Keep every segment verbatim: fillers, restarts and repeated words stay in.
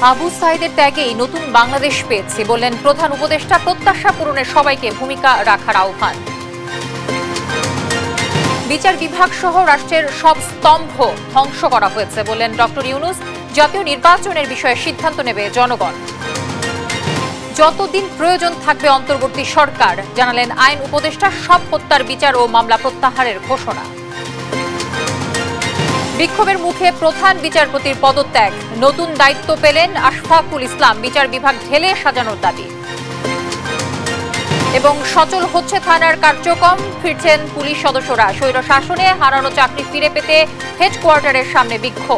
আবু সাইদের ত্যাগেই নতুন বাংলাদেশ পেয়েছে বললেন প্রধান উপদেষ্টা। প্রত্যাশা পূরণে সবাইকে ভূমিকা রাখার আহ্বান। বিচার বিভাগ সহ রাষ্ট্রের সব স্তম্ভ ধ্বংস করা হয়েছে বললেন ডক্টর ইউনূস। জাতীয় নির্বাচনের বিষয়ে সিদ্ধান্ত নেবে জনগণ। যতদিন প্রয়োজন থাকবে অন্তর্বর্তী সরকার, জানালেন আইন উপদেষ্টা। সব হত্যার বিচার ও মামলা প্রত্যাহারের ঘোষণা। বিক্ষোভের মুখে প্রধান বিচারপতির পদত্যাগ, নতুন দায়িত্ব পেলেন আশফাকুল ইসলাম। বিচার বিভাগ ঢেলে সাজানোর দাবি। এবং সচল হচ্ছে থানার কার্যক্রম, ফিরছেন পুলিশ সদস্যরা। স্বৈর শাসনে হারানো চাকরি ফিরে পেতে হেডকোয়ার্টারের সামনে বিক্ষোভ।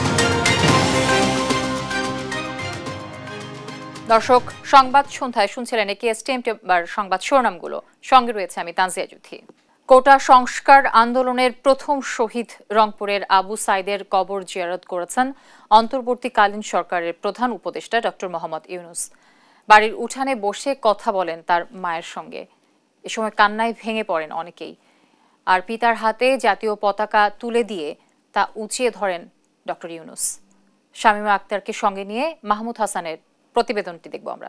দর্শক, সংবাদ সন্ধ্যায় শুনছিলেন একেএসটিএম সংবাদ শিরোনামগুলো। সঙ্গে রয়েছে আমি তানজিয়া জুথি। কোটা সংস্কার আন্দোলনের প্রথম শহীদ রংপুরের আবু সাইদের কবর জিয়ারত করেছেন অন্তর্বর্তীকালীন সরকারের প্রধান উপদেষ্টা ডক্টর মোহাম্মদ ইউনূস। বাড়ির উঠানে বসে কথা বলেন তার মায়ের সঙ্গে। এ সময় কান্নায় ভেঙে পড়েন অনেকেই। আর পিতার হাতে জাতীয় পতাকা তুলে দিয়ে তা উঁচিয়ে ধরেন ডক্টর ইউনূস। শামীমা আক্তারকে সঙ্গে নিয়ে মাহমুদ হাসানের প্রতিবেদনটি দেখব আমরা।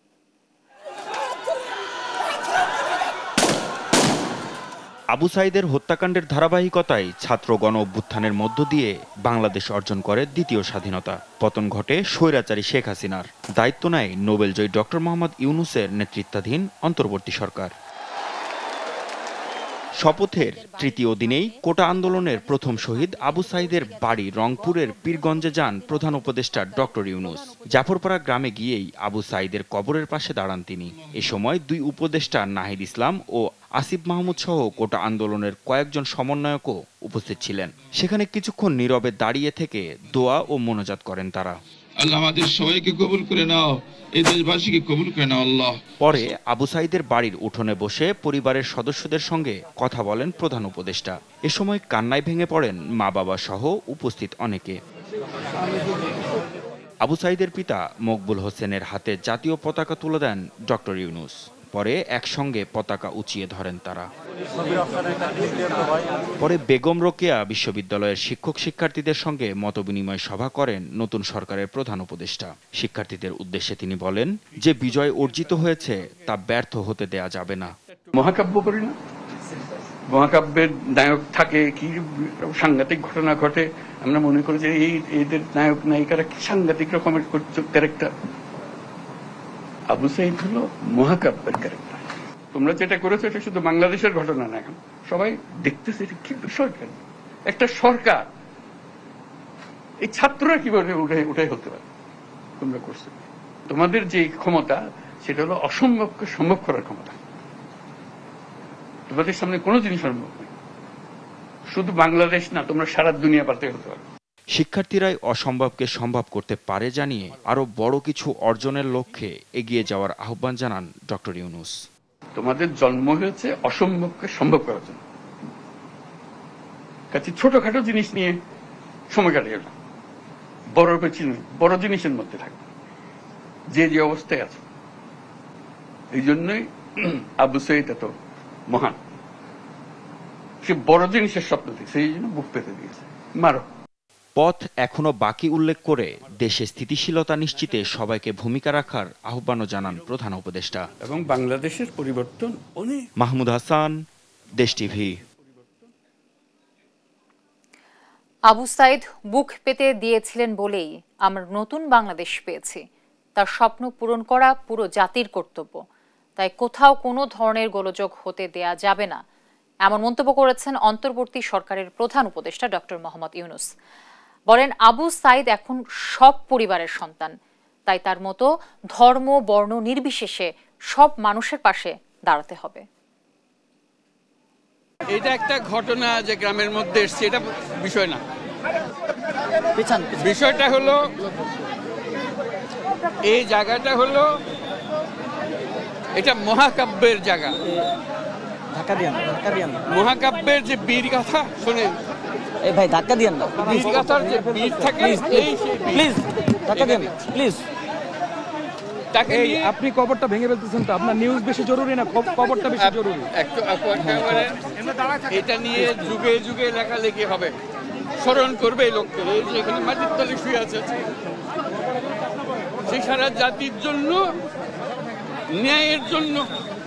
আবু সাইদের হত্যাকাণ্ডের ধারাবাহিকতায় ছাত্র গণ অভ্যুত্থানের মধ্য দিয়ে বাংলাদেশ অর্জন করে দ্বিতীয় স্বাধীনতা। পতন ঘটে স্বৈরাচারী শেখ হাসিনার। দায়িত্ব নেয় নোবেলজয়ী ডক্টর মোহাম্মদ ইউনূসের নেতৃত্বাধীন অন্তর্বর্তী সরকার। শপথের তৃতীয় দিনেই কোটা আন্দোলনের প্রথম শহীদ আবু সাইদের বাড়ি রংপুরের পীরগঞ্জে যান প্রধান উপদেষ্টা ডক্টর ইউনূস। জাফরপাড়া গ্রামে গিয়েই আবু সাইদের কবরের পাশে দাঁড়ান তিনি। এ সময় দুই উপদেষ্টা নাহিদ ইসলাম ও আসিফ মাহমুদ সহ কোটা আন্দোলনের কয়েকজন সমন্বয়কও উপস্থিত ছিলেন। সেখানে কিছুক্ষণ নীরবে দাঁড়িয়ে থেকে দোয়া ও মোনাজাত করেন তারা। আল্লাহ আমাদের সবাইকে কবুল করে নাও, এই দেশবাসীকে কবুল করে নাও আল্লাহ। পরে আবু সাইদের বাড়ির উঠোনে বসে পরিবারের সদস্যদের সঙ্গে কথা বলেন প্রধান উপদেষ্টা। এ সময় কান্নায় ভেঙে পড়েন মা বাবা সহ উপস্থিত অনেকে। আবু সাইদের পিতা মকবুল হোসেনের হাতে জাতীয় পতাকা তুলে দেন ডক্টর ইউনূস। পরে একসঙ্গে পতাকা উঁচিয়ে ধরেন তারা। পরে বেগম রোকেয়া বিশ্ববিদ্যালয়ের শিক্ষক শিক্ষার্থীদের সঙ্গে মতবিনিময় সভা করেন নতুন সরকারের প্রধান উপদেষ্টা। শিক্ষার্থীদের উদ্দেশ্যে তিনি বলেন, যে বিজয় অর্জিত হয়েছে তা ব্যর্থ হতে দেয়া যাবে না। মহাকাব্য করি না, মহাকাব্যের নায়ক থাকে, কি সাংঘাতিক ঘটনা ঘটে, আমরা মনে করি যে এই এদের নায়ক নায়িকারা কি সাংঘাতিক রকমের ক্যারেক্টার। আবু সাইদ হলো মহাকাব্যের ক্যারেক্টার। তোমরা যেটা করেছো এটা শুধু বাংলাদেশের ঘটনা না, এখন সবাই দেখতেছে কি বিষয়। কেন একটা সরকার, এই ছাত্ররা কিভাবে উঠে উঠে হতে পারে? তোমরা করছো, তোমাদের যে ক্ষমতা সেটা হলো অসম্ভবকে সম্ভব করার ক্ষমতা। তোমাদের সামনে কোনো জিনিস সম্ভব নেই। শুধু বাংলাদেশ না, তোমরা সারা দুনিয়া পাতে হতে পারো। শিক্ষার্থীরাই অসম্ভবকে সম্ভব করতে পারে জানিয়ে আরো বড় কিছু অর্জনের লক্ষ্যে এগিয়ে যাওয়ার আহ্বান জানান ডক্টর ইউনূস। তোমাদের জন্ম হয়েছে অসম্ভবকে সম্ভব করার জন্য। কাছে ছোটখাটো জিনিস নিয়ে সময় কাটিয়ে না, বড় পেছনে বড় জিনিসের মধ্যে থাকবে। যে যে অবস্থায় আছে, এই জন্যই আবু সাইদ এত মহান। সে বড় জিনিসের স্বপ্ন দেখছে, এই জন্য বুক পেতে দিয়েছে। মারো। পথ এখনো বাকি উল্লেখ করে দেশে স্থিতিশীলতা নিশ্চিতে সবাইকে ভূমিকা রাখার আহ্বানও জানান প্রধান উপদেষ্টা। এবং বাংলাদেশের পরিবর্তন অনেক। মাহমুদ হাসান, দেশ টিভি। আবু সাইদ বুক পেতে দিয়েছিলেন বলেই আমরা নতুন বাংলাদেশ পেয়েছি। তার স্বপ্ন পূরণ করা পুরো জাতির কর্তব্য, তাই কোথাও কোনো ধরনের গোলযোগ হতে দেয়া যাবে না, এমন মন্তব্য করেছেন অন্তর্বর্তী সরকারের প্রধান উপদেষ্টা ডক্টর মোহাম্মদ ইউনূস। বলেন, আবু সাইদ এখন সব পরিবারের সন্তান, তাই তার মতো ধর্ম বর্ণ নির্বিশেষে সব মানুষের পাশে দাঁড়াতে হবে। এটা একটা ঘটনা যে গ্রামের মধ্যে এসছে, এটা বিষয় না। বিষয়টা হলো এই জায়গাটা হলো এটা মহাকাব্যের জায়গা। মহাকাব্যের যে বীর কথা শোনেন, এই ভাই ধাক্কা দিয়েন না, বীর কথার যে বীর থাকে, এই প্লিজ ধাক্কা দিয়েন প্লিজ। তাকে আপনি কবরটা ভেঙে ফেলতেছেন তো, আপনার নিউজ বেশি জরুরি না কবরটা বেশি জরুরি? একটু এটা নিয়ে যুগে যুগে লেখালেখি হবে, স্মরণ করবে এই লোককে। এই যে এখানে মাটির তলে শুয়ে আছে, সেই সারা জাতির জন্য, ন্যায়ের জন্য,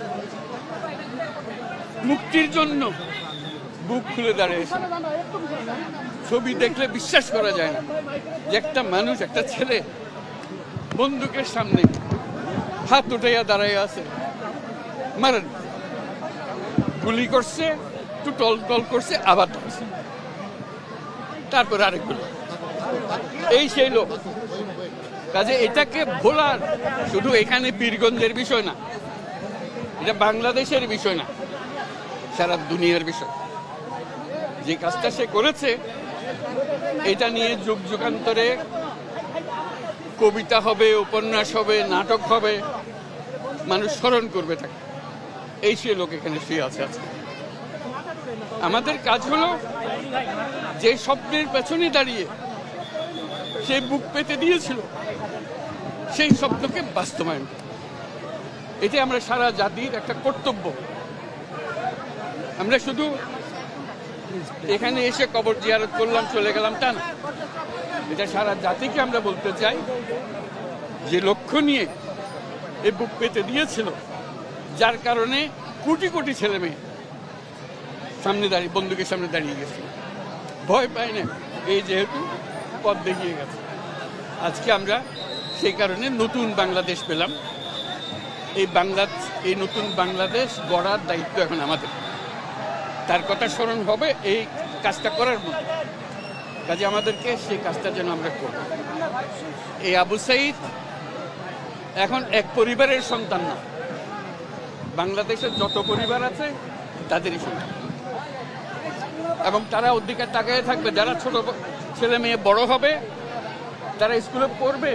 মুক্তির জন্য বুক খুলে দাঁড়িয়েছে। ছবি দেখলে বিশ্বাস করা যায় না যে একটা মানুষ, একটা ছেলে বন্দুকের সামনে হাত উঠাইয়া দাঁড়াইয়া আছে। মারেন, গুলি করছে, একটু টল টল করছে, আবার ধরছে, তারপর আরেক গুলি। এই সেই লোক। কাজে এটাকে ভোলার শুধু এখানে পীরগঞ্জের বিষয় না, এটা বাংলাদেশের বিষয় না, সারা দুনিয়ার বিষয়। যে কাজটা সে করেছে এটা নিয়ে যুগ যুগান্তরে কবিতা হবে, উপন্যাস হবে, নাটক হবে, মানুষ স্মরণ করবে তাকে। এই সে লোক এখানে শুয়ে আছে আজকে। আমাদের কাজ হলো যে স্বপ্নের পেছনে দাঁড়িয়ে সে বুক পেতে দিয়েছিল সেই স্বপ্নকে বাস্তবায়ন করা। এটি আমরা সারা জাতির একটা কর্তব্য। আমরা শুধু এখানে এসে কবর জিয়ারত করলাম, চলে গেলাম, তা না। এটা সারা জাতিকে আমরা বলতে চাই যে লক্ষ্য নিয়ে এই বুক পেতে দিয়েছিল, যার কারণে কোটি কোটি ছেলে মেয়ে সামনে দাঁড়িয়ে, বন্দুকের সামনে দাঁড়িয়ে গেছে, ভয় পায় না। এই যেহেতু পথ দেখিয়ে গেছে, আজকে আমরা সেই কারণে নতুন বাংলাদেশ পেলাম। এই বাংলা এই নতুন বাংলাদেশ গড়ার দায়িত্ব এখন আমাদের। তার কথা স্মরণ হবে এই কাজটা করার মতো। কাজে আমাদেরকে সেই কাজটা যেন আমরা করব। এই আবু সাঈদ এখন এক পরিবারের সন্তান না, বাংলাদেশের যত পরিবার আছে তাদেরই সন্তান, এবং তারা অধিকার তাকায় থাকবে। যারা ছোট ছেলে মেয়ে বড় হবে, তারা স্কুলে পড়বে,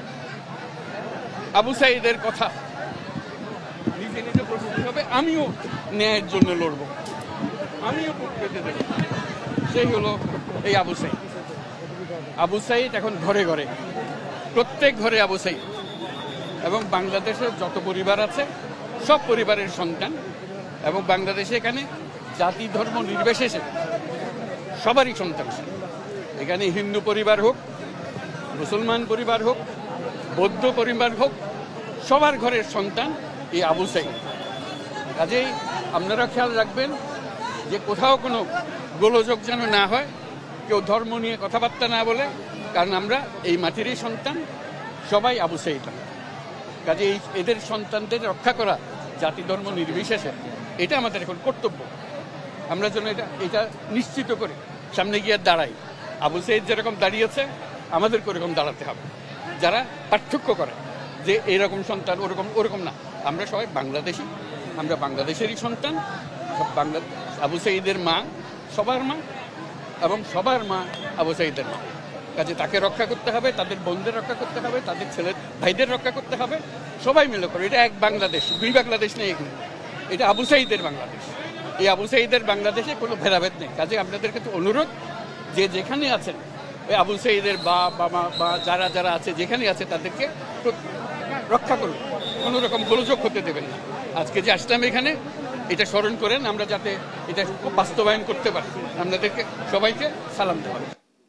আবু সাঈদের কথা নিজে নিজে প্রস্তুতি হবে, আমিও ন্যায়ের জন্য লড়বো, আমিও বুক পেতে দেব। সেই হলো এই আবু সাঈদ। আবু সাঈদ এখন ঘরে ঘরে, প্রত্যেক ঘরে আবু সাঈদ, এবং বাংলাদেশের যত পরিবার আছে সব পরিবারের সন্তান। এবং বাংলাদেশে এখানে জাতি ধর্ম নির্বিশেষে সবারই সন্তান। এখানে হিন্দু পরিবার হোক, মুসলমান পরিবার হোক, বৌদ্ধ পরিবার হোক, সবার ঘরের সন্তান এই আবু সাঈদ। কাজেই আপনারা খেয়াল রাখবেন যে কোথাও কোনো গোলযোগ যেন না হয়, কেউ ধর্ম নিয়ে কথাবার্তা না বলে, কারণ আমরা এই মাটিরই সন্তান, সবাই আবু সাঈদ। কাজে এই এদের সন্তানদের রক্ষা করা জাতি ধর্ম নির্বিশেষে, এটা আমাদের এখন কর্তব্য। আমরা যেন এটা এটা নিশ্চিত করে সামনে গিয়ে দাঁড়াই। আবু সাঈদ যেরকম দাঁড়িয়েছে, আমাদেরকে ওরকম দাঁড়াতে হবে। যারা পার্থক্য করে যে এরকম সন্তান, ওরকম ওরকম না, আমরা সবাই বাংলাদেশি, আমরা বাংলাদেশেরই সন্তান। বাংলা আবু সাঈদের মা সবার মা, এবং সবার মা আবু সাঈদের মা। কাজে তাকে রক্ষা করতে হবে, তাদের বোনদের রক্ষা করতে হবে, তাদের ছেলে ভাইদের রক্ষা করতে হবে, সবাই মিলে করে। এটা এক বাংলাদেশ, দুই বাংলাদেশ নেই এখানে, এটা আবু সাঈদের বাংলাদেশ। এই আবু সাঈদের বাংলাদেশে কোনো ভেদাভেদ নেই। কাজে আপনাদের কাছে অনুরোধ, যে যেখানে আছেন ওই আবু সাঈদের বা বাবা বা যারা যারা আছে যেখানে আছে তাদেরকে রক্ষা করুন, কোনো রকম গোলযোগ হতে দেবেন না। আজকে যে আসলাম এখানে, এটা স্মরণ করেন, আমরা যাতে এটা বাস্তবায়ন করতে পারি। আপনাদেরকে সবাইকে সালাম দেওয়া।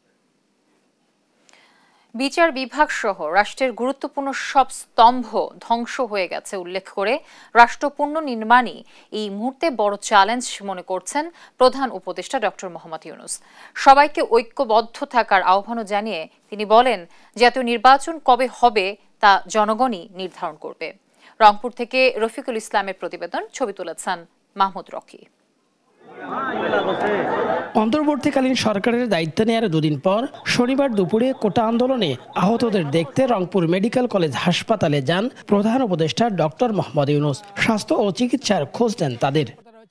বিচার বিভাগ সহ রাষ্ট্রের গুরুত্বপূর্ণ সব স্তম্ভ ধ্বংস হয়ে গেছে উল্লেখ করে রাষ্ট্র পুনর্নির্মাণই এই মুহূর্তে বড় চ্যালেঞ্জ মনে করছেন প্রধান উপদেষ্টা ডক্টর মোহাম্মদ ইউনূস। সবাইকে ঐক্যবদ্ধ থাকার আহ্বানও জানিয়ে তিনি বলেন, জাতীয় নির্বাচন কবে হবে তা জনগণই নির্ধারণ করবে। রংপুর থেকে রফিকুল ইসলামের প্রতিবেদন, ছবি তুলেছেন মাহমুদ রকি। অন্তর্বর্তীকালীন সরকারের দায়িত্ব নেওয়ার দুদিন পর শনিবার দুপুরে কোটা আন্দোলনে আহতদের দেখতে রংপুর মেডিকেল কলেজ হাসপাতালে যান প্রধান উপদেষ্টা ডক্টর মোহাম্মদ ইউনূস। স্বাস্থ্য ও চিকিৎসার খোঁজ নেন তাদের।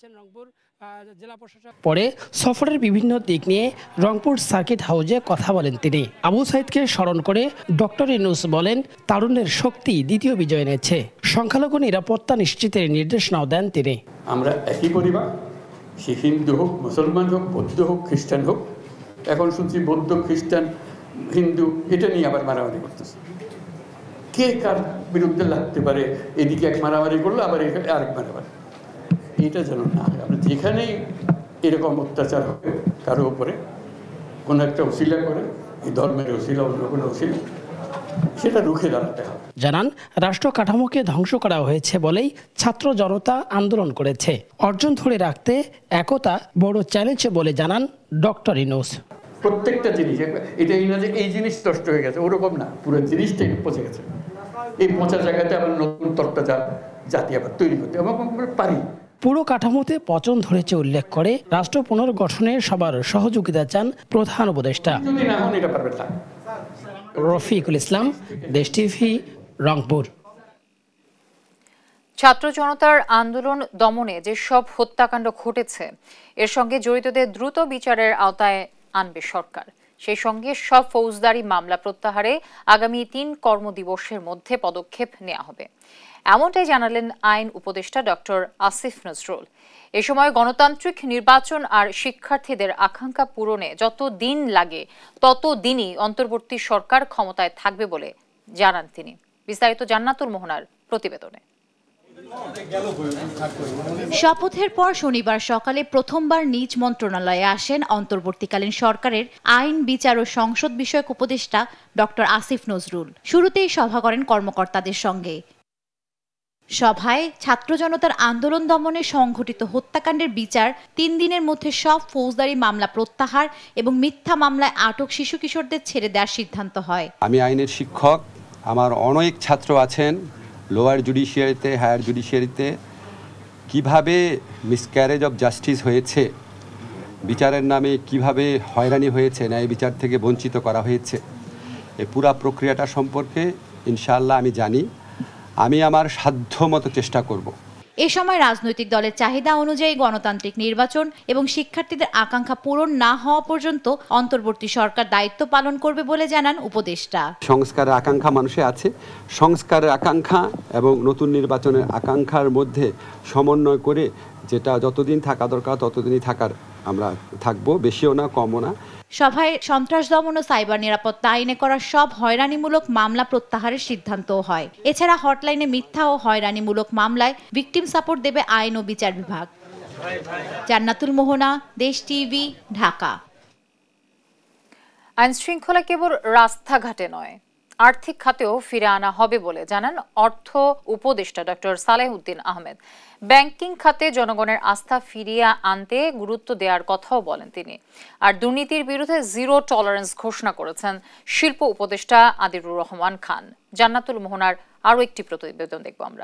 পরে সফরের বিভিন্ন দিক নিয়ে রংপুর সার্কিট হাউজে কথা বলেন তিনি। আবু সাঈদকে স্মরণ করে ডক্টর ইউনূস বলেন, তারুণ্যের শক্তি দ্বিতীয় বিজয় এনেছে। সংখ্যালঘু নিরাপত্তা নিশ্চিতের নির্দেশনাও দেন তিনি। আমরা একই পরিবার, সে হিন্দু হোক, মুসলমান হোক, বৌদ্ধ হোক, খ্রিস্টান হোক। এখন শুনছি বৌদ্ধ, খ্রিস্টান, হিন্দু এটা নিয়ে আবার মারামারি করতেছে। কে কার বিরুদ্ধে লাগতে পারে, এদিকে এক মারামারি করলো, আবার এখানে আরেক মারামারি। এটা যেন না হয়। আমরা যেখানেই এরকম অত্যাচার হবে কারো উপরে, কোনো একটা অশিলা করে, এই ধর্মের অশিলা, অন্য কোনো অশিলা, সেটা রুখে দাঁড়াতে হবে। জানান রাষ্ট্র কাঠামোকে ধ্বংস করা হয়েছে বলেই ছাত্র জনতা আন্দোলন করেছে। অর্জন ধরে রাখতে একতা বড় চ্যালেঞ্জ বলে জানান ডক্টর ইউনূস। প্রত্যেকটা জিনিস, এটাই না যে এই জিনিস নষ্ট হয়ে গেছে, ওরকম না, পুরো জিনিসটাই পচে গেছে। এই পচা জায়গাতে আবার নতুন তরতাজা জাতি আবার তৈরি করতে এবং পারি। পুরো কাঠামোতে পচন ধরেছে উল্লেখ করে রাষ্ট্র পুনর্গঠনে সবার সহযোগিতা চান প্রধান উপদেষ্টা। যদি না হন এটা পারবে না। রফিকুল ইসলাম, দেশ টিভি, রংপুর। ছাত্র জনতার আন্দোলন দমনে যেসব হত্যাকাণ্ড ঘটেছে এর সঙ্গে জড়িতদের দ্রুত বিচারের আওতায় আনবে সরকার। সেই সঙ্গে সব ফৌজদারি মামলা প্রত্যাহারে আগামী তিন কর্মদিবসের মধ্যে পদক্ষেপ নেওয়া হবে, এমনটাই জানালেন আইন উপদেষ্টা ডক্টর আসিফ নজরুল। এ সময় গণতান্ত্রিক নির্বাচন আর শিক্ষার্থীদের আকাঙ্ক্ষা পূরণে যত দিন লাগে তত দিনই অন্তর্বর্তী সরকার ক্ষমতায় থাকবে বলে জানান তিনি। বিস্তারিত জান্নাতুল মোহনার প্রতিবেদনে। শপথের পর শনিবার সকালে প্রথমবার নিজ মন্ত্রণালয়ে আসেন অন্তর্বর্তীকালীন সরকারের আইন, বিচার ও সংসদ বিষয়ক উপদেষ্টা ডক্টর আসিফ নজরুল। শুরুতেই সভা করেন কর্মকর্তাদের সঙ্গে। সভায় ছাত্র জনতার আন্দোলন দমনে সংঘটিত হত্যাকাণ্ডের বিচার, তিন দিনের মধ্যে সব ফৌজদারি মামলা প্রত্যাহার এবং মিথ্যা মামলায় আটক শিশু কিশোরদের ছেড়ে দেওয়ার সিদ্ধান্ত হয়। আমি আইনের শিক্ষক, আমার অনেক ছাত্র আছেন লোয়ার জুডিশিয়ারিতে, হায়ার জুডিশিয়ারিতে। কিভাবে মিসক্যারেজ অফ জাস্টিস হয়েছে, বিচারের নামে কিভাবে হয়রানি হয়েছে, ন্যায় বিচার থেকে বঞ্চিত করা হয়েছে, এই পুরা প্রক্রিয়াটা সম্পর্কে ইনশাআল্লাহ আমি জানি। আমি আমার সাধ্য মতো চেষ্টা করব। এ সময় রাজনৈতিক দলের চাহিদা অনুযায়ী গণতান্ত্রিক নির্বাচন এবং শিক্ষার্থীদের আকাঙ্ক্ষা পূরণ না হওয়া পর্যন্ত অন্তর্বর্তী সরকার দায়িত্ব পালন করবে বলে জানান উপদেষ্টা। সংস্কারের আকাঙ্ক্ষা মানুষে আছে, সংস্কারের আকাঙ্ক্ষা এবং নতুন নির্বাচনের আকাঙ্ক্ষার মধ্যে সমন্বয় করে যেটা যতদিন থাকা দরকার ততদিনই থাকার আমরা থাকবো, বেশিও না কমও না। সভায় সন্ত্রাস দমন ও সাইবার নিরাপত্তা আইনে করা সব হয়রানিমূলক মামলা প্রত্যাহারের সিদ্ধান্তও হয়। এছাড়া হটলাইনে মিথ্যা ও হয়রানিমূলক মামলায় ভিকটিম সাপোর্ট দেবে আইন ও বিচার বিভাগ। জান্নাতুল মোহনা, দেশ টিভি, ঢাকা। আইন শৃঙ্খলা কেবল রাস্তাঘাটে নয়, আর্থিক খাতেও ফিরে আনা হবে বলে জানান অর্থ উপদেষ্টা ডক্টর সালেহউদ্দিন আহমেদ। ব্যাংকিং খাতে জনগণের আস্থা ফিরিয়ে আনতে গুরুত্ব দেওয়ার কথাও বলেন তিনি। আর দুর্নীতির বিরুদ্ধে জিরো টলারেন্স ঘোষণা করেছেন শিল্প উপদেষ্টা আদিলুর রহমান খান। জান্নাতুল মোহনার আরও একটি প্রতিবেদন দেখব আমরা।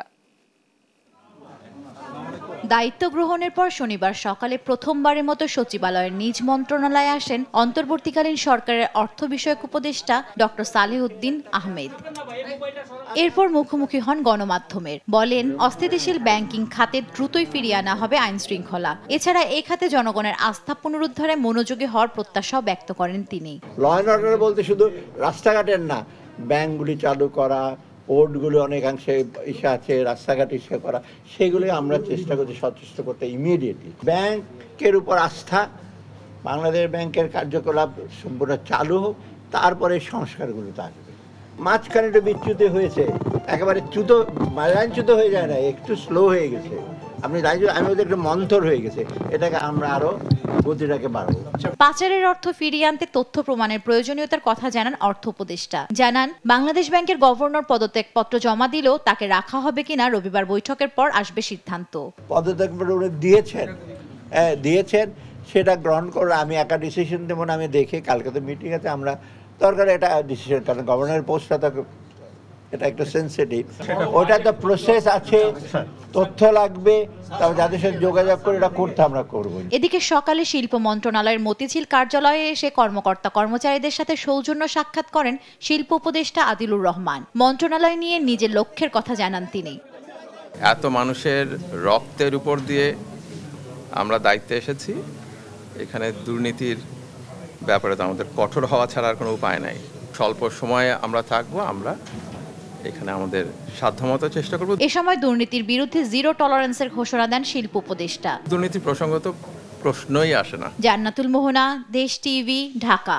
দায়িত্ব গ্রহণের পর শনিবার সকালে প্রথমবারের মতো সচিবালয়ের নিজ মন্ত্রণালয়ে আসেন অন্তর্বর্তীকালীন সরকারের অর্থ বিষয়ক উপদেষ্টা ডক্টর সালেহউদ্দিন আহমেদ। এরপর মুখোমুখি হন গণমাধ্যমের। বলেন, অস্থিতিশীল ব্যাংকিং খাতে দ্রুতই ফিরিয়ে আনা হবে আইন শৃঙ্খলা। এছাড়া এ খাতে জনগণের আস্থা পুনরুদ্ধারে মনোযোগী হওয়ার প্রত্যাশাও ব্যক্ত করেন তিনি। ল অ্যান্ড অর্ডার বলতে শুধু রাস্তাঘাটের না, ব্যাংকগুলি চালু করা, পোর্টগুলো অনেকাংশে ইসে আছে, রাস্তাঘাট ইসে করা, সেগুলি আমরা চেষ্টা করছি সচেষ্ট করতে ইমিডিয়েটলি। ব্যাংকের উপর আস্থা, বাংলাদেশ ব্যাংকের কার্যকলাপ সম্পূর্ণ চালু হোক, তারপরে সংস্কারগুলো থাকবে। মাঝখানে একটু বিচ্যুতি হয়েছে, একেবারে চ্যুত মালাঞ্চ্যুত হয়ে যায় না, একটু স্লো হয়ে গেছে। আপনি আমি ওদের একটু মন্থর হয়ে গেছে, এটাকে আমরা আরো গতিটাকে বাড়াবো। পাচারের অর্থ ফিরিয়ে আনতে তথ্য প্রমাণের প্রয়োজনীয়তার কথা জানান অর্থ উপদেষ্টা। জানান, বাংলাদেশ ব্যাংকের গভর্নর পদত্যাগপত্র জমা দিলেও তাকে রাখা হবে কিনা রবিবার বৈঠকের পর আসবে সিদ্ধান্ত। পদত্যাগপত্র দিয়েছেন দিয়েছেন সেটা গ্রহণ করে আমি একা ডিসিশন দেবো না, আমি দেখে কালকে তো মিটিং আছে, আমরা দরকার এটা ডিসিশন, কারণ গভর্নরের পোস্টটা তো এটা একটু সেন্সিটিভ, ওটা তো প্রসেস আছে, তথ্য লাগবে, তবে যাদের সাথে যোগাযোগ করে এটা করতে আমরা করবো। এদিকে সকালে শিল্প মন্ত্রণালয়ের মতিঝিল কার্যালয়ে এসে কর্মকর্তা কর্মচারীদের সাথে সৌজন্য সাক্ষাৎ করেন শিল্প উপদেষ্টা আদিলুর রহমান। মন্ত্রণালয় নিয়ে নিজের লক্ষ্যের কথা জানান তিনি। এত মানুষের রক্তের উপর দিয়ে আমরা দায়িত্বে এসেছি, এখানে দুর্নীতির ব্যাপারে তো আমাদের কঠোর হওয়া ছাড়া আর কোনো উপায় নাই। স্বল্প সময়ে আমরা থাকবো, আমরা এখানে আমাদের সাধ্যমতো চেষ্টা করব। এ সময় দুর্নীতির বিরুদ্ধে জিরো টলারেন্সের ঘোষণা দেন শিল্প উপদেষ্টা। দুর্নীতির প্রসঙ্গ তো প্রশ্নই আসে না। জান্নাতুল মোহনা, দেশ টিভি, ঢাকা।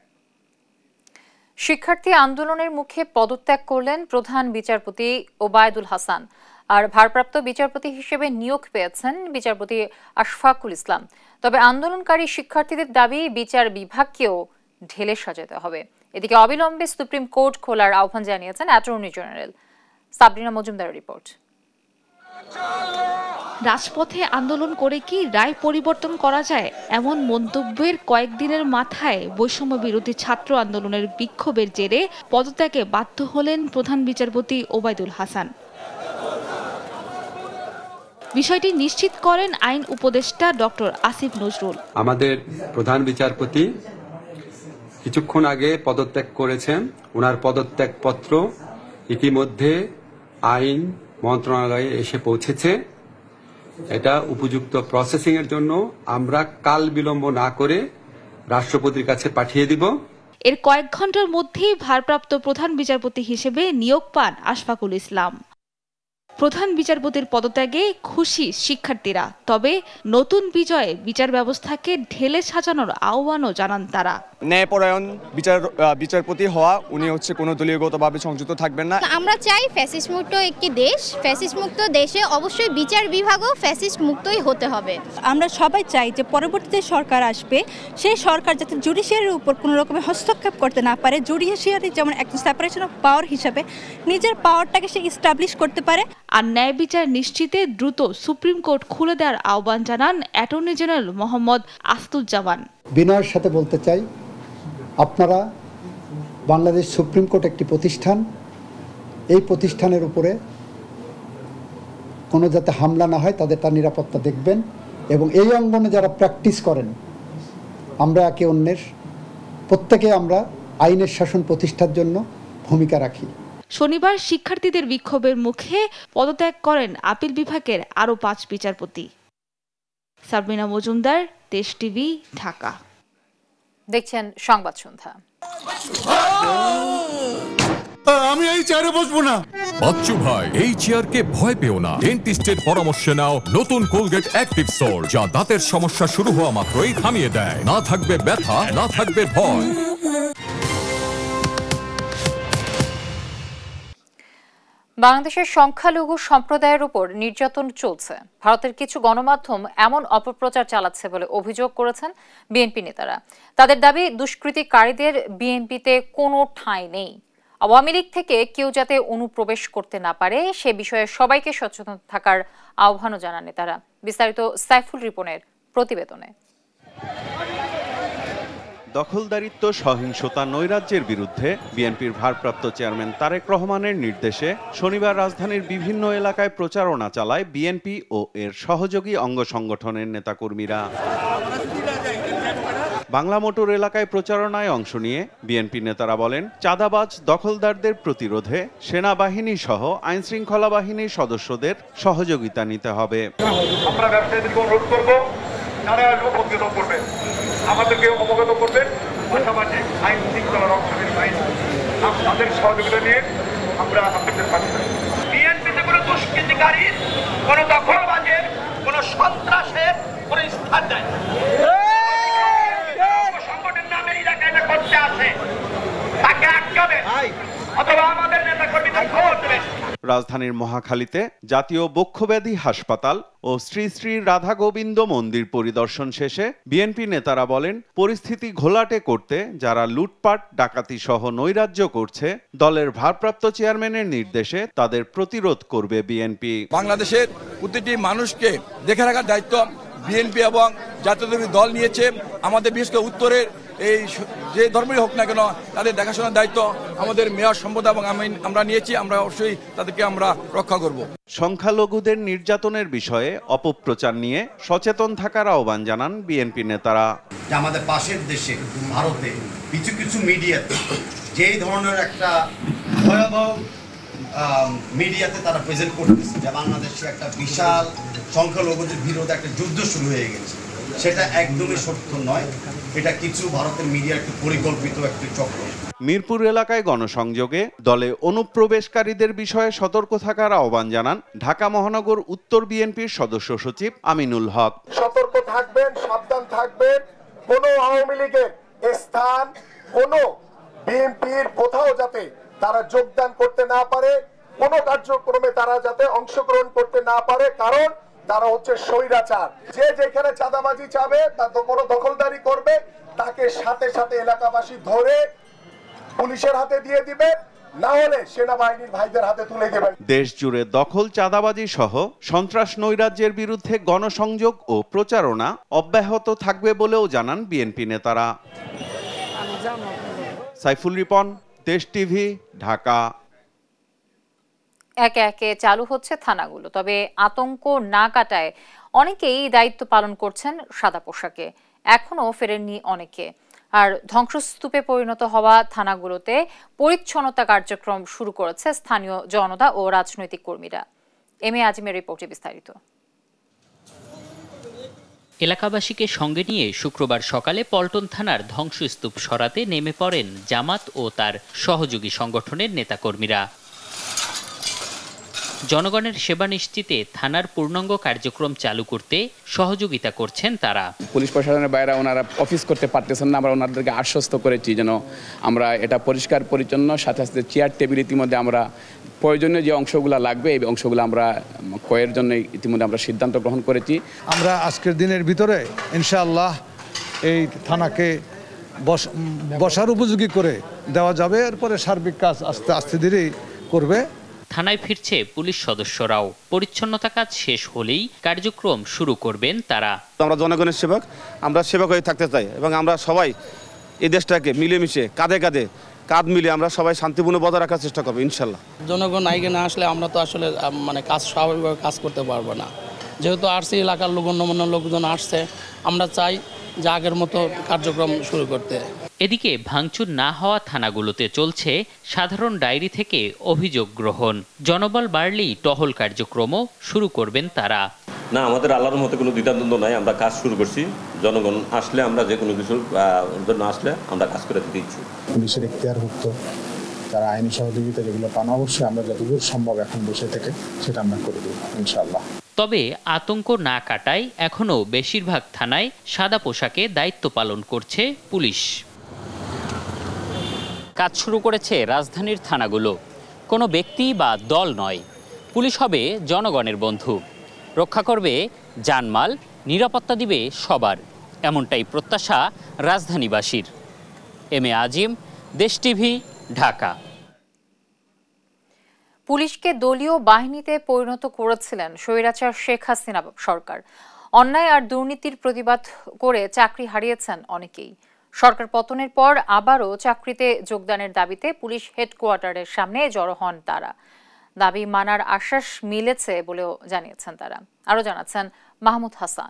শিক্ষার্থী আন্দোলনের মুখে পদত্যাগ করলেন প্রধান বিচারপতি ওবায়দুল হাসান। আর ভারপ্রাপ্ত বিচারপতি হিসেবে নিয়োগ পেয়েছেন বিচারপতি আশফাকুল ইসলাম। তবে আন্দোলনকারী শিক্ষার্থীদের দাবি বিচার বিভাগকেও ঢেলে সাজাতে হবে। এদিকে অবিলম্বে সুপ্রিম কোর্ট খোলার আহ্বান জানিয়েছেন অ্যাটর্নি জেনারেল। সাবরিনা মজুমদারের রিপোর্ট। রাজপথে আন্দোলন করে কি রায় পরিবর্তন করা যায়, এমন মন্তব্যের কয়েকদিনের মাথায় বৈষম্য বিরোধী ছাত্র আন্দোলনের বিক্ষোভের জেরে পদত্যাগে বাধ্য হলেন প্রধান বিচারপতি ওবায়দুল হাসান। বিষয়টি নিশ্চিত করেন আইন উপদেষ্টা ডক্টর আসিফ নজরুল। আমাদের প্রধান বিচারপতি কিছুক্ষণ আগে পদত্যাগ করেছেন। ওনার পদত্যাগ পত্র ইতিমধ্যে আইন মন্ত্রণালয়ে এসে পৌঁছেছে। এটা উপযুক্ত প্রসেসিং এর জন্য আমরা কাল বিলম্ব না করে রাষ্ট্রপতির কাছে পাঠিয়ে দিব। এর কয়েক ঘন্টার মধ্যেই ভারপ্রাপ্ত প্রধান বিচারপতি হিসেবে নিয়োগ পান আশফাকুল ইসলাম। প্রধান বিচারপতির পদত্যাগে খুশি শিক্ষার্থীরা, তবে নতুন বিজয়ে বিচার ব্যবস্থাকে ঢেলে সাজানোর আহ্বানও জানান তারা। ন্যায়পরায়ণ বিচার বিচারপতি হওয়া, উনি হচ্ছে কোনো দলীয়গতভাবে সংযুক্ত থাকবেন না। আমরা চাই ফ্যাসিস্ট মুক্ত একটি দেশ। ফ্যাসিস্ট মুক্ত দেশে অবশ্যই বিচার বিভাগও ফ্যাসিস্ট মুক্তই হতে হবে। আমরা সবাই চাই যে পরবর্তীতে সরকার আসবে, সেই সরকার যাতে জুডিশিয়ারির উপর কোনো রকমের হস্তক্ষেপ করতে না পারে। জুডিশিয়ারি যেমন একটা সেপারেশন অফ পাওয়ার হিসাবে নিজের পাওয়ারটাকে সে ইস্টাবলিশ করতে পারে। আর ন্যায় বিচার নিশ্চিতে দ্রুত সুপ্রিম কোর্ট খুলে দেওয়ার আহ্বান জানান অ্যাটর্নি জেনারেল মোহাম্মদ আস্তুজ্জামান। বিনয়ের সাথে বলতে চাই, আপনারা বাংলাদেশ সুপ্রিম কোর্ট একটি প্রতিষ্ঠান, এই প্রতিষ্ঠানের উপরে কোনো যাতে হামলা না হয় তাদের তার নিরাপত্তা দেখবেন, এবং এই অঙ্গনে যারা প্র্যাকটিস করেন আমরা একে অন্যের প্রত্যেকে আমরা আইনের শাসন প্রতিষ্ঠার জন্য ভূমিকা রাখি। শনিবার শিক্ষার্থীদের বিক্ষোভের মুখে পদত্যাগ করেন আপিল বিভাগের আরও পাঁচ বিচারপতি। সাবরিনা মজুমদার, দেশ টিভি, ঢাকা। দেখছেন সংবাদ সন্ধ্যা। আমি এই চেয়ারে বসবো না। বাচ্চু ভাই, এই চেয়ারকে ভয় পেও না। ডেন্টিস্টের পরামর্শে নাও নতুন কোলগেট অ্যাক্টিভ সোল, যা দাঁতের সমস্যা শুরু হওয়া মাত্রই থামিয়ে দেয়। না থাকবে ব্যথা, না থাকবে ভয়। বাংলাদেশের সংখ্যালঘু সম্প্রদায়ের উপর নির্যাতন চলছে। ভারতের কিছু গণমাধ্যম এমন অপপ্রচার চালাচ্ছে বলে অভিযোগ করেছেন বিএনপি নেতারা। তাদের দাবি, দুষ্কৃতিকারীদের বিএনপিতে কোনো ঠাঁই নেই। আওয়ামী লীগ থেকে কেউ যাতে অনুপ্রবেশ করতে না পারে সে বিষয়ে সবাইকে সচেতন থাকার আহ্বানও জানান নেতারা। বিস্তারিত সাইফুল রিপনের প্রতিবেদনে। দখলদারিত্ব, সহিংসতা, নৈরাজ্যের বিরুদ্ধে বিএনপির ভারপ্রাপ্ত চেয়ারম্যান তারেক রহমানের নির্দেশে শনিবার রাজধানীর বিভিন্ন এলাকায় প্রচারণা চালায় বিএনপি ও এর সহযোগী অঙ্গ সংগঠনের নেতাকর্মীরা। বাংলা মোটর এলাকায় প্রচারণায় অংশ নিয়ে বিএনপি নেতারা বলেন, চাঁদাবাজ দখলদারদের প্রতিরোধে সেনাবাহিনী সহ আইনশৃঙ্খলা বাহিনীর সদস্যদের সহযোগিতা নিতে হবে। আমরা ব্যবসায়ীদেরকে অনুরোধ করব, তারা অবগত করবেন, আমাদেরকে অবগত করবেন, পাশাপাশি আইন শৃঙ্খলা রক্ষাকারী বাহিনী তাদের সহযোগিতা নিয়ে আমরা আপনাদের পাশে থাকি। বিএনপিতে কোনো দুষ্কৃতিকারীর, কোনো দখলবাজের, কোনো সন্ত্রাসের কোনো স্থান নাই। সংগঠনের নামে এলাকায় এটা করতে আছে, তাকে আটকাবে অথবা আমাদের নেতা কর্মীদের খবর দেবেন। রাজধানীর মহাখালীতে জাতীয় বক্ষব্যাধি হাসপাতাল ও শ্রী শ্রী রাধা গোবিন্দ মন্দির পরিদর্শন শেষে বিএনপি নেতারা বলেন, পরিস্থিতি ঘোলাটে করতে যারা লুটপাট, ডাকাতি সহ নৈরাজ্য করছে, দলের ভারপ্রাপ্ত চেয়ারম্যানের নির্দেশে তাদের প্রতিরোধ করবে বিএনপি। বাংলাদেশের প্রতিটি মানুষকে দেখে রাখার দায়িত্ব বিএনপি এবং জাতীয়তাবাদী দল নিয়েছে। আমাদের বিশেষ করে উত্তরের এই যে ধর্মের হোক না কেন তাদের দেখাশোনার দায়িত্ব আমাদের মেয়র সম্পদ এবং আমি আমরা নিয়েছি। আমরা অবশ্যই তাদেরকে আমরা রক্ষা করব। সংখ্যালঘুদের নির্যাতনের বিষয়ে অপপ্রচার নিয়ে সচেতন থাকার আহ্বান জানান বিএনপি নেতারা। আমাদের পাশের দেশে ভারতে কিছু কিছু মিডিয়াতে যেই ধরনের একটা ভয়াবহ মিডিয়াতে তারা প্রেজেন্ট করতেছে যে বাংলাদেশে একটা বিশাল সংখ্যালঘুদের বিরোধে একটা যুদ্ধ শুরু হয়ে গেছে, সেটা একদমই সত্য নয়। এটা কিছু ভারতের মিডিয়ার একটি পরিকল্পিত একটি চক্র। মিরপুর এলাকায় গণসংযোগে দলে অনুপ্রবেশকারীদের বিষয়ে সতর্ক থাকার আহ্বান জানান ঢাকা মহানগর উত্তর বিএনপির সদস্য সচিব আমিনুল হক। সতর্ক থাকবেন, সাবধান থাকবেন। কোন আওয়ামী লীগের স্থান, কোন বিএনপির কোথাও যাতে তারা যোগদান করতে না পারে, কোন কার্যক্রমে তারা যাতে অংশগ্রহণ করতে না পারে, কারণ তারা হচ্ছে স্বৈরাচার। যে যেখানে চাঁদাবাজি চাবে, তা কোনো দখলদারি করবে, তাকে সাথে সাথে এলাকাবাসী ধরে পুলিশের হাতে দিয়ে দিবেন, না হলে সেনাবাহিনীর ভাইদের হাতে তুলে দেবেন। দেশ জুড়ে দখল, চাঁদাবাজি সহ সন্ত্রাস নৈরাজ্যের বিরুদ্ধে গণসংযোগ ও প্রচারণা অব্যাহত থাকবে বলেও জানান বিএনপি নেতারা। সাইফুল রিপন, দেশ টিভি, ঢাকা। একে একে চালু হচ্ছে থানাগুলো, তবে আতঙ্ক না কাটায় অনেকেই দায়িত্ব পালন করছেন সাদা পোশাকে। এখনো ফেরেননি অনেকে। আর ধ্বংসস্তূপে পরিণত হওয়া থানাগুলোতে পরিচ্ছন্নতা কার্যক্রম শুরু করেছে স্থানীয় জনতা ও রাজনৈতিক কর্মীরা। এম এ আজিমের রিপোর্টে বিস্তারিত। এলাকাবাসীকে সঙ্গে নিয়ে শুক্রবার সকালে পল্টন থানার ধ্বংসস্তূপ সরাতে নেমে পড়েন জামাত ও তার সহযোগী সংগঠনের নেতাকর্মীরা। জনগণের সেবা নিশ্চিতে থানার পূর্ণাঙ্গ কার্যক্রম চালু করতে সহযোগিতা করছেন তারা। পুলিশ প্রশাসনের বাইরে ওনারা অফিস করতে পারতেছেন না, আমরা ওনাদেরকে আশ্বস্ত করেছি যেন আমরা এটা পরিষ্কার পরিচ্ছন্ন, সাথে সাথে চেয়ার টেবিল ইতিমধ্যে আমরা প্রয়োজনীয় যে অংশগুলো লাগবে এই অংশগুলো আমরা ক্রয়ের জন্য ইতিমধ্যে আমরা সিদ্ধান্ত গ্রহণ করেছি। আমরা আজকের দিনের ভিতরে ইনশাআল্লাহ এই থানাকে বসার উপযোগী করে দেওয়া যাবে। এরপরে সার্বিক কাজ আস্তে আস্তে ধীরেই করবে। থানায় ফিরছে পুলিশ সদস্যরাও। পরিচ্ছন্নতা কাজ শেষ হলেই কার্যক্রম শুরু করবেন তারা। আমরা জনগণের সেবক, আমরা সেবক হয়ে থাকতে চাই এবং আমরা সবাই এই দেশটাকে মিলেমিশে কাঁধে কাঁধে কাঁধ মিলে আমরা সবাই শান্তিপূর্ণ বজায় রাখার চেষ্টা করবো ইনশাল্লাহ। জনগণ আইগে না আসলে আমরা তো আসলে মানে কাজ স্বাভাবিকভাবে কাজ করতে পারবো না। যেহেতু আসছে এলাকার লোকগণ্যমান্য লোকজন আসছে, আমরা চাই যে আগের মতো কার্যক্রম শুরু করতে। এদিকে ভাঙচুর না হওয়া থানাগুলোতে চলছে সাধারণ ডায়েরি থেকে অভিযোগ গ্রহণ। জনবল বাড়লেই টহল কার্যক্রমও শুরু করবেন তারা। না, আমাদের আল্লাহর মতো কোনো দ্বিধাদ্বন্দ্ব নাই, আমরা কাজ শুরু করছি। জনগণ আসলে আমরা যে কোনো কিছু জন্য আসলে আমরা কাজ করে দিতে ইচ্ছুক। পুলিশের এখতিয়ারভুক্ত তারা আইনি সহযোগিতা যেগুলো পান, অবশ্যই আমরা যতদূর সম্ভব এখন বসে থেকে সেটা আমরা করে দেব ইনশাআল্লাহ। তবে আতঙ্ক না কাটায় এখনও বেশিরভাগ থানায় সাদা পোশাকে দায়িত্ব পালন করছে পুলিশ। কাজ শুরু করেছে রাজধানীর থানাগুলো। কোনো ব্যক্তি বা দল নয়, পুলিশ হবে জনগণের বন্ধু। রক্ষা করবে জানমাল, নিরাপত্তা দিবে সবার, এমনটাই প্রত্যাশা রাজধানীবাসীর। এম এ আজিম, দেশ টিভি, ঢাকা। পুলিশকে দলীয় বাহিনীতে পরিণত করেছিলেন স্বৈরাচার শেখ হাসিনা সরকার। অন্যায় আর দুর্নীতির প্রতিবাদ করে চাকরি হারিয়েছেন অনেকেই। সরকার পতনের পর আবারও চাকরিতে যোগদানের দাবিতে পুলিশ হেডকোয়ার্টারের সামনে জড়ো হন তারা। দাবি মানার আশ্বাস মিলেছে বলেও জানিয়েছেন তারা। আরও জানাচ্ছেন মাহমুদ হাসান।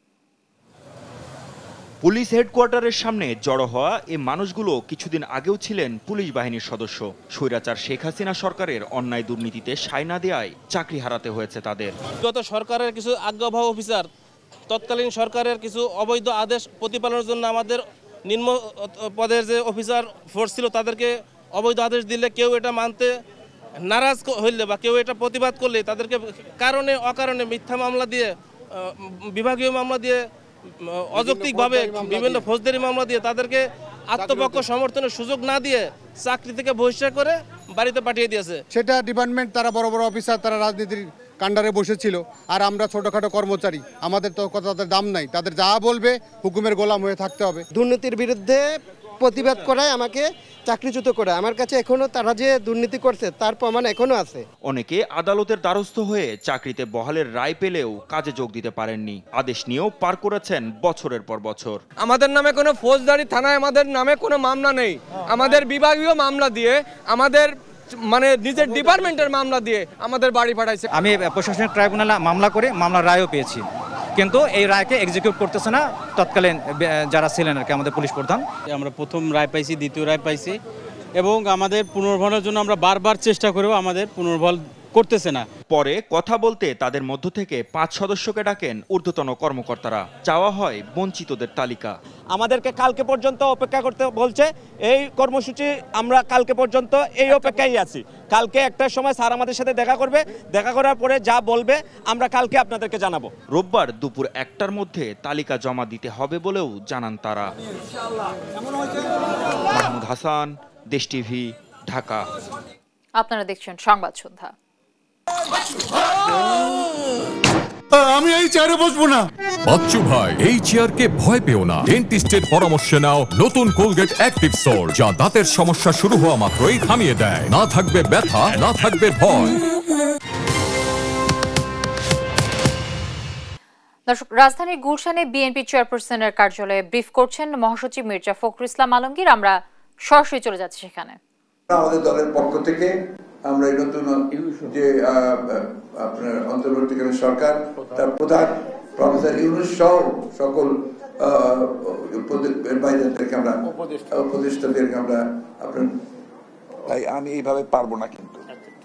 পুলিশ হেডকোয়ার্টারের সামনে জড়ো হওয়া এই মানুষগুলো কিছুদিন আগেও ছিলেন পুলিশ বাহিনীর সদস্য। স্বৈরাচার শেখ হাসিনা সরকারের অন্যায় দুর্নীতিতে সায় না দেওয়ায় চাকরি হারাতে হয়েছে তাদের। গত সরকারের কিছু আজ্ঞাবহ অফিসার তৎকালীন সরকারের কিছু অবৈধ আদেশ প্রতিপালনের জন্য আমাদের নিম্ন পদের যে অফিসার ফোর্স ছিল তাদেরকে অবৈধ আদেশ দিলে কেউ এটা মানতে নারাজ হইলে বা কেউ এটা প্রতিবাদ করলে তাদেরকে কারণে অকারণে মিথ্যা মামলা দিয়ে, বিভাগীয় মামলা দিয়ে, অযৌক্তিকভাবে বিভিন্ন ফৌজদারি মামলা দিয়ে তাদেরকে আত্মপক্ষ সমর্থনের সুযোগ না দিয়ে চাকরি থেকে বহিষ্কার করে বাড়িতে পাঠিয়ে দিয়েছে। সেটা ডিপার্টমেন্ট, তারা বড় বড় অফিসার, তারা রাজনীতির কাণ্ডারে বসেছিল, আর আমরা ছোটখাটো কর্মচারী, আমাদের তো তাদের দাম নাই। তাদের যা বলবে হুকুমের গোলাম হয়ে থাকতে হবে। দুর্নীতির বিরুদ্ধে প্রতিবাদ করায় আমাকে চাকরিচ্যুত করে। আমার কাছে এখনো তারা যে দুর্নীতি করছে তার প্রমাণ এখনো আছে। অনেকে আদালতের দ্বারস্থ হয়ে চাকরিতে বহালের রায় পেলেও কাজে যোগ দিতে পারেননি। আদেশ নিয়েও পার করেছেন বছরের পর বছর। আমাদের নামে কোনো ফৌজদারি থানায় আমাদের নামে কোনো মামলা নেই। আমাদের বিভাগীয় মামলা দিয়ে, আমাদের মানে নিজের ডিপার্টমেন্টের মামলা দিয়ে আমাদের বাড়ি পাঠাইছে। আমি প্রশাসনিক ট্রাইব্যুনালে মামলা করে মামলার রায়ও পেয়েছি, কিন্তু এই রায়কে এক্সিকিউট করতেছে না তৎকালীন যারা ছিলেন আর কি আমাদের পুলিশ প্রধান। আমরা প্রথম রায় পাইছি, দ্বিতীয় রায় পাইছি এবং আমাদের পুনর্বহালের জন্য আমরা বারবার চেষ্টা করেও আমাদের পুনর্বহাল করতেছে না। পরে কথা বলতে তাদের মধ্য থেকে পাঁচ সদস্যকে ডাকেন ঊর্ধ্বতন কর্মকর্তারা। চাওয়া হয় বঞ্চিতদের তালিকা। আমাদেরকে কালকে পর্যন্ত অপেক্ষা করতে বলছে। এই কর্মসূচি আমরা কালকে পর্যন্ত এই অপেক্ষায় আছি। কালকে একটার সময় স্যার আমাদের সাথে দেখা করবে, দেখা করার পরে যা বলবে আমরা কালকে আপনাদেরকে জানাবো। রোববার দুপুর একটার মধ্যে তালিকা জমা দিতে হবে বলেও জানান তারা। মাহমুদ হাসান, দেশ টিভি, ঢাকা। আপনারা দেখছেন সংবাদ সন্ধ্যা। আমি এই চেয়ারে বসবো না। বাচ্চু ভাই, এই চেয়ারকে ভয় পেও না। ডেন্টিস্টের পরামর্শ নাও নতুন কোলগেট অ্যাক্টিভ সোল, যা দাঁতের সমস্যা শুরু হওয়া মাত্রই থামিয়ে দেয়। না থাকবে ব্যথা, না থাকবে ভয়। দর্শক, রাজধানীর গুলশানে বিএনপি চেয়ারপারসনের কার্যালয়ে ব্রিফ করছেন মহাসচিব মির্জা ফখরুল ইসলাম আলমগীর। আমরা সরাসরি চলে যাচ্ছি সেখানে। আমাদের দলের পক্ষ থেকে আমরা এই নতুন যে আপনার অন্তর্বর্তীকালীন সরকার তার প্রধান প্রফেসর ইউনূস সহ সকল বাইরেদেরকে আমরা উপদেষ্টাদেরকে আমরা আপনার তাই আমি এইভাবে পারবো না, কিন্তু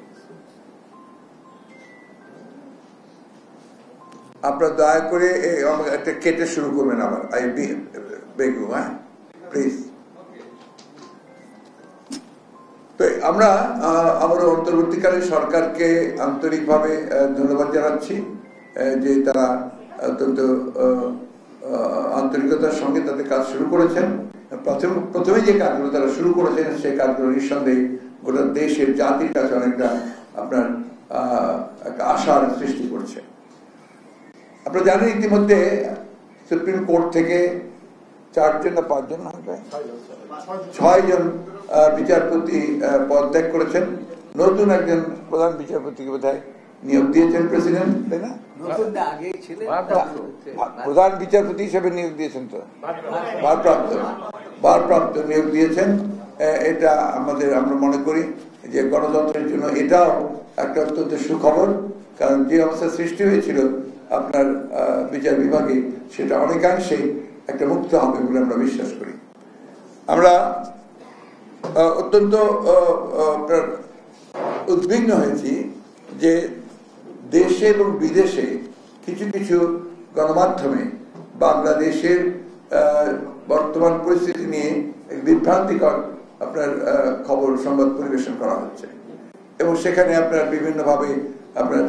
আপনারা দয়া করে একটা কেটে শুরু করবেন আবার। আই বেগ ইউ, হ্যাঁ প্লিজ। তো আমরা আমার অন্তর্বর্তীকালীন সরকারকে আন্তরিকভাবে ধন্যবাদ জানাচ্ছি যে তারা অত্যন্ত আন্তরিকতার সঙ্গে তাদের কাজ শুরু করেছেন। প্রথম প্রথমে যে কাজগুলো তারা শুরু করেছেন সেই কাজগুলো নিঃসন্দেহে গোটা দেশের জাতির কাছে অনেকটা আপনার একটা আশার সৃষ্টি করছে। আপনারা জানেন ইতিমধ্যে সুপ্রিম কোর্ট থেকে চারজন না পাঁচজন ছয় জন বিচারপতি পদত্যাগ করেছেন। নতুন একজন প্রধান বিচারপতিকে বোধহয় নিয়োগ দিয়েছেন প্রেসিডেন্ট, তাই না? প্রধান বিচারপতি হিসেবে নিয়োগ দিয়েছেন, তো ভারপ্রাপ্ত ভারপ্রাপ্ত নিয়োগ দিয়েছেন। এটা আমাদের আমরা মনে করি যে গণতন্ত্রের জন্য এটাও একটা অত্যন্ত সুখবর, কারণ যে অবস্থা সৃষ্টি হয়েছিল আপনার বিচার বিভাগে সেটা অনেকাংশেই একটা মুক্ত হবে বলে আমরা বিশ্বাস করি। আমরা অত্যন্ত আপনার উদ্বিগ্ন হয়েছি যে দেশে এবং বিদেশে কিছু কিছু গণমাধ্যমে বাংলাদেশের বর্তমান পরিস্থিতি নিয়ে বিভ্রান্তিকর আপনার খবর সংবাদ পরিবেশন করা হচ্ছে এবং সেখানে আপনার বিভিন্নভাবে আপনার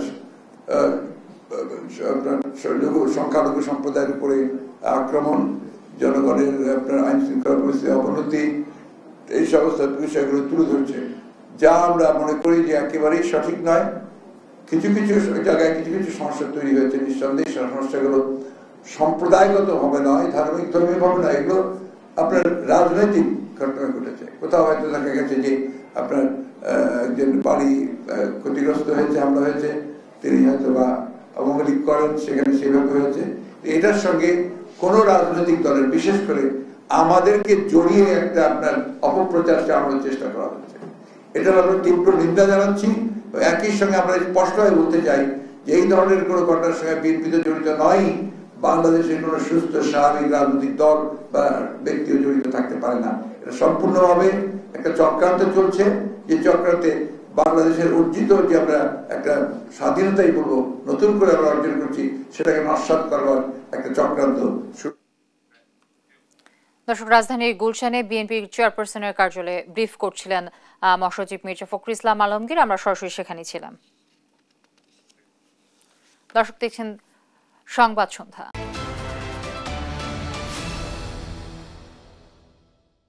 সংখ্যালঘু সম্প্রদায়ের উপরে আক্রমণ, জনগণের আপনার আইন শৃঙ্খলা পরিস্থিতির অবনতি, এই সমস্ত বিষয়গুলো তুলে ধরছে, যা আমরা মনে করি যে একেবারেই সঠিক নয়। কিছু কিছু জায়গায় কিছু কিছু সমস্যা তৈরি হয়েছে, নিঃসন্দেহে সমস্যাগুলো সম্প্রদায়গত ভাবে নয়, ধার্মিক ধর্মীয় ভাবে নয়, এগুলো আপনার রাজনৈতিক ঘটনা ঘটেছে। কোথাও হয়তো দেখা গেছে যে আপনার একজন বাড়ি ক্ষতিগ্রস্ত হয়েছে, হামলা হয়েছে, তিনি হয়তো বা অমঙ্গলিক করেন, সেখানে সেভাবে হয়েছে। এটার সঙ্গে কোন রাজনৈতিক দলের, বিশেষ করে আমাদেরকে জড়িয়ে একটা আপনার অপপ্রচার চালানোর চেষ্টা করা হচ্ছে। এটা আমরা তীব্র নিন্দা জানাচ্ছি। একই সঙ্গে আমরা স্পষ্টভাবে বলতে চাই যে এই ধরনের কোনো ঘটনার সঙ্গে বিএনপি তো জড়িত নয়, বাংলাদেশের কোনো সুস্থ স্বাভাবিক রাজনৈতিক দল বা ব্যক্তিও জড়িত থাকতে পারে না। এটা সম্পূর্ণভাবে একটা চক্রান্ত চলছে, যে চক্রান্তে বাংলাদেশের অর্জিত যে আমরা একটা স্বাধীনতাই বলবো নতুন করে আমরা অর্জন করছি, সেটাকে নস্যাৎ করবার একটা চক্রান্ত। দর্শক, রাজধানীর গুলশানে বিএনপি চেয়ারপারসনের কার্যালয়ে ব্রিফ করছিলেন মহাসচিব মির্জা ফখরুল ইসলাম আলমগীর। আমরা সরাসরি সেখানে ছিলাম। দর্শক দেখছেন সংবাদ সন্ধ্যা।